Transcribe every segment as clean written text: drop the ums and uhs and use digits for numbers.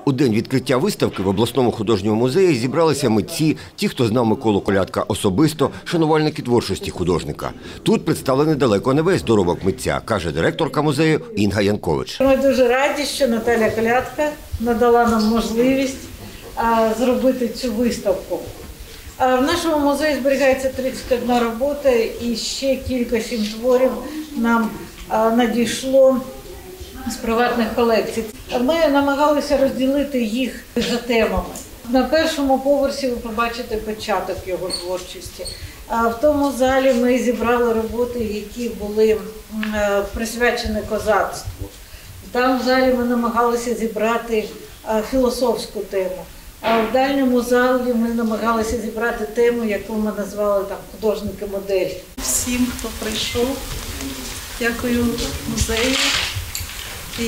У день відкриття виставки в обласному художньому музеї зібралися митці, ті, хто знав Миколу Колядка особисто, шанувальники творчості художника. Тут представлений далеко не весь доробок митця, каже директорка музею Інга Янкович. Ми дуже раді, що Наталя Колядка надала нам можливість зробити цю виставку. В нашому музеї зберігається 31 робота і ще кілька 7 творів нам надійшло з приватних колекцій. Ми намагалися розділити їх за темами. На першому поверсі ви побачите початок його творчості. В тому залі ми зібрали роботи, які були присвячені козацтву. Там в залі ми намагалися зібрати філософську тему. А в дальньому залі ми намагалися зібрати тему, яку ми назвали художники-модель. Всім, хто прийшов, дякую музею і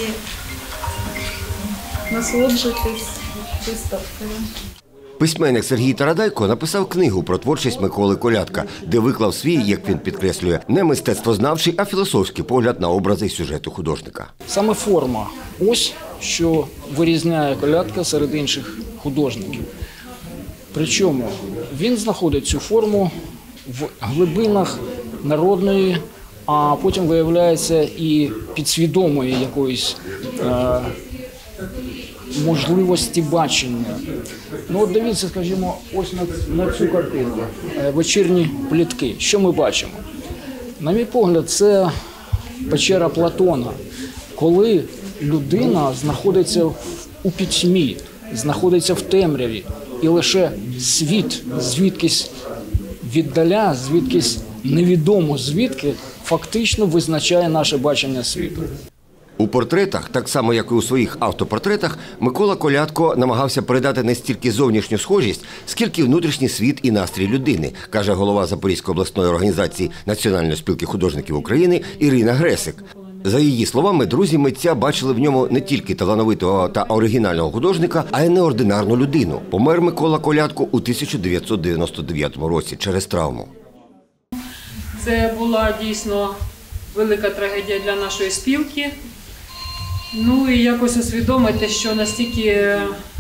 насолоджуйтесь виставкою. Письменник Сергій Тарадайко написав книгу про творчість Миколи Колядка, де виклав свій, як він підкреслює, не мистецтвознавчий, а філософський погляд на образи і сюжету художника. Саме форма – ось що вирізняє Колядка серед інших художників. Причому він знаходить цю форму в глибинах народної, а потім виявляється і підсвідомої якоїсь можливості бачення. Ну от дивіться, скажімо, ось на цю картину «Вечірні плітки». Що ми бачимо? На мій погляд, це печера Платона, коли людина знаходиться у пітьмі, знаходиться в темряві, і лише світ, звідкись віддаля, звідкись невідомо звідки, фактично визначає наше бачення світу. У портретах, так само як і у своїх автопортретах, Микола Колядко намагався передати не стільки зовнішню схожість, скільки внутрішній світ і настрій людини, каже голова Запорізької обласної організації Національної спілки художників України Ірина Гресик. За її словами, друзі митця бачили в ньому не тільки талановитого та оригінального художника, а й неординарну людину. Помер Микола Колядко у 1999 році через травму. Це була дійсно велика трагедія для нашої спілки. Ну і якось усвідомити, що настільки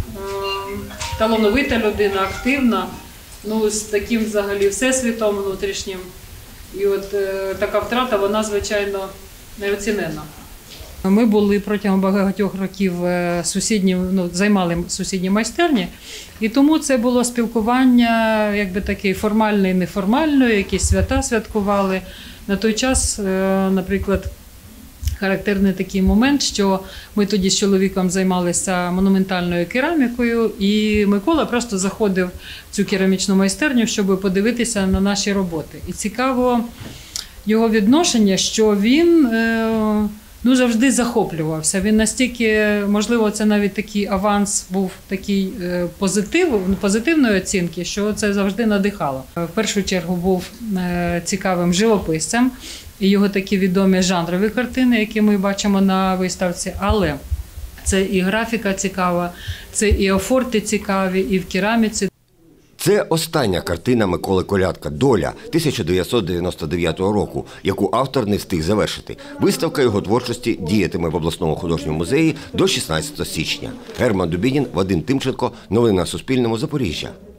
талановита людина, активна, ну з таким взагалі всесвітом внутрішнім. І от така втрата, вона, звичайно, неоціненна. Ми були протягом багатьох років займали сусідні майстерні, і тому це було спілкування, якби таке формальне і неформальне, якісь свята святкували. На той час, наприклад, характерний такий момент, що ми тоді з чоловіком займалися монументальною керамікою, і Микола просто заходив в цю керамічну майстерню, щоб подивитися на наші роботи. І цікаво його відношення, що він завжди захоплювався. Він настільки, можливо, це навіть такий аванс був такий позитивної оцінки, що це завжди надихало. В першу чергу був цікавим живописцем, і його такі відомі жанрові картини, які ми бачимо на виставці, але це і графіка цікава, це і офорти цікаві, і в кераміці. Це остання картина Миколи Колядка «Доля» 1999 року, яку автор не встиг завершити. Виставка його творчості діятиме в обласному художньому музеї до 16 січня. Герман Дубінін, Вадим Тимченко. Новини на Суспільному. Запоріжжя.